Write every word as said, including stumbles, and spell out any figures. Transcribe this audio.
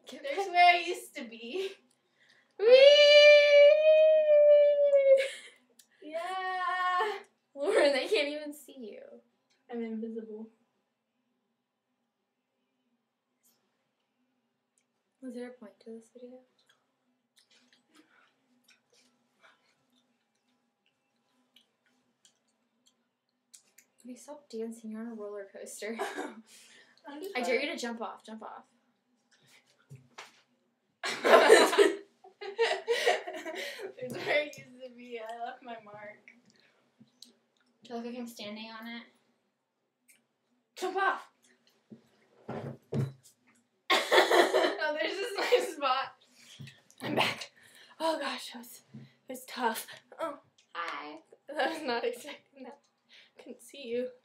There's where I used to be. Whee! Yeah. Lauren, they can't even see you. I'm invisible. Was there a point to this video? Okay, stop dancing. You're on a roller coaster. I dare you to jump off. Jump off. There's where I used to be. I left my mark. Do you look like I'm standing on it? Jump off. Oh, there's this nice spot. I'm back. Oh gosh, it was, it was tough. Oh, Hi. I was not expecting that. Couldn't see you.